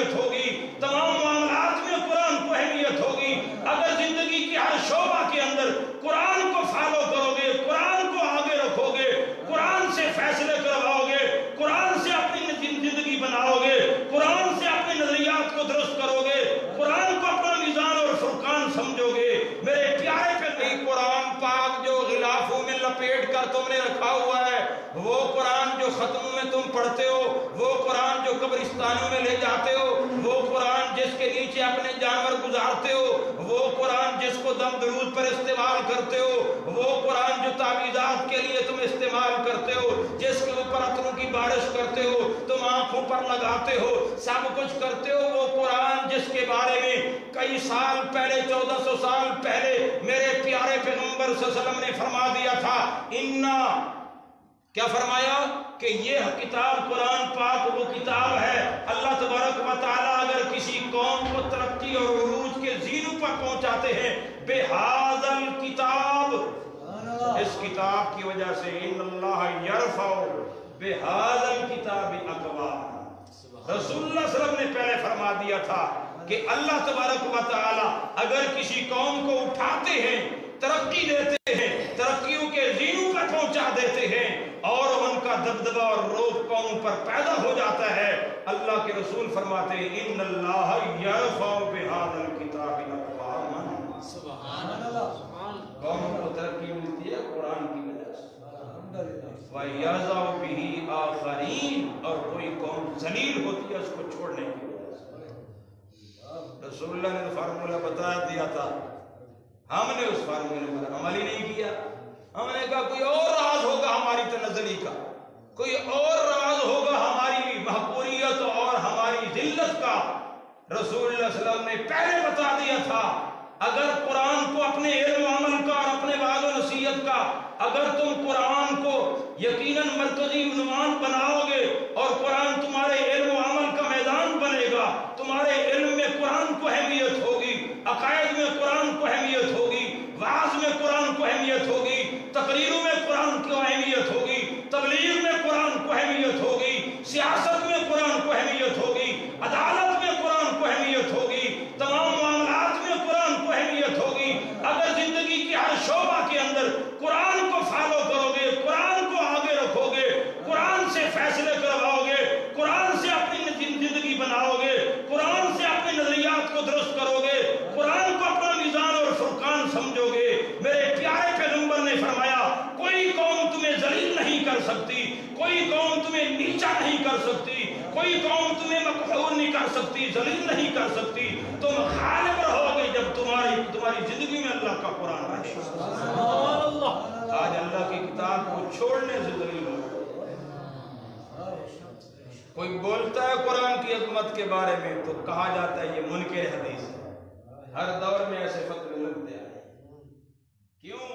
اہمیت ہوگی، تمام معاملات میں قرآن کو اہمیت ہوگی۔ اگر زندگی کی ہر شعبہ کے اندر قرآن کو فالو کرو گے، قرآن کو آگے رکھو گے، قرآن سے فیصلے کرواؤ گے، قرآن سے اپنی زندگی بناؤ گے، قرآن سے اپنے نظریات کو درست کرو گے، قرآن کو اپنا میزان اور فرقان سمجھو گے، میرے پیارے پہ نہیں۔ قرآن پاک جو غلافوں میں لپیٹ کر تم نے رکھا ہوا ہے، وہ قرآن جو ختموں میں تم پڑھتے ہو، وہ قرآن جو قبرستانوں میں لے جاتے ہو، وہ قرآن جس کے نیچے اپنے جانور گزارتے ہو، وہ قرآن جس کو دم درود پر استعمال کرتے ہو، وہ قرآن جو تعویذات کے لیے تم استعمال کرتے ہو، جس کے اوپر عطروں کی بارش کرتے ہو، تم آنکھوں پر لگاتے ہو، سب کچھ کرتے ہو، وہ قرآن جس کے بارے میں کئی سال پہلے، 1400 سال پہلے میرے پیارے پیغمبر صلی اللہ علیہ وسلم نے فرما دیا تھا، کیا فرمایا کہ یہ کتاب قرآن پاک وہ کتاب ہے، اللہ تبارک و تعالیٰ اگر کسی قوم کو ترقی اور عروج کے زینوں پر پہنچاتے ہیں، بِهَذَا الْكِتَابِ، اس کتاب کی وجہ سے، ان اللہ یرفع بِهَذَا الْكِتَابِ اقوام، رسول اللہ صلی اللہ علیہ وسلم نے پہلے فرما دیا تھا کہ اللہ تبارک و تعالیٰ اگر کسی قوم کو اٹھاتے ہیں، ترقی دیتے ہیں، ترقیوں کے زینوں پر پہنچا دیتے ہیں، اور ان کا دبدبہ اور روب قوم پر پیدا ہو جاتا ہے، اللہ کے رسول فرماتے ہیں ان اللہ یرفع بِهَذَا الْكِتَابِ اقواما، سبحان اللہ، قوم کو ترقی ملتی ہے قرآن کی وجہ سے، وَيَضَعُ بِهِ آخَرِينَ، اور کوئی قوم ذلیل ہوتی ہے اس کو چھوڑنے کی وجہ سے۔ رسول اللہ نے فارمولہ بتا دیا تھا، ہم نے اس فارمولے پر عمل ہی نہیں کیا، ہم نے کہا کوئی اور راز ہوگا ہماری تنزلی کا، کوئی اور راز ہوگا ہماری محقوریت اور ہماری ذلت کا۔ رسول اللہ صلی اللہ علیہ وسلم نے پہلے بتا دیا تھا، اگر قرآن کو اپنے علم و عمل کا اور اپنے وعظ و نصیحت کا، اگر تم قرآن کو یقیناً مرکزی عنوان بناؤ گے اور قرآن تمہارے علم و عمل کا میدان بنے گا، تمہارے علم میں قرآن کو اہمیت ہوگی، عقائد میں قرآن کو اہمیت ہوگی، وعظ میں قرآن کو اہمیت ہوگی، تقریروں میں قرآن کو اہمیت ہوگی، تبلیغ میں قرآن کو اہمیت ہوگی، سیاست میں قرآن کو اہمیت ہوگی، عدالت میں قرآن کو اہمیت ہوگی، تمام معاملات میں قرآن کو اہمیت ہوگی۔ اگر زندگی کی ہر شعبہ کے اندر قرآن کو فالو کرو گے، قرآن کو آگے رکھو گے، قرآن سے فیصلے کرواؤ گے، قرآن سے اپنی زندگی بناؤ گے، قرآن سے اپنے نظریات کو درست کرو گے، قرآن کو اپنا میزان اور فرقان سمجھو گے، میرے پیارے پیغمبر نے فرمایا کوئی قوم تمہیں ذلیل نہیں کر سکتی، کوئی قوم تمہیں نیچا نہیں کر سکتی، کوئی قوم تمہیں مقہور نہیں کر سکتی، ذلیل نہیں کر سکتی، تم غالب رہو گے جب تمہاری زندگی میں اللہ کا قرآن رہے۔ آج اللہ کی کتاب کو چھوڑنے سے ذلیل ہو، کوئی بولتا ہے قرآن کی عظمت کے بارے میں تو کہا جاتا ہے یہ منکر حدیث ہے۔ ہر دور میں ایسے فتوے لگتے ہیں، کیوں؟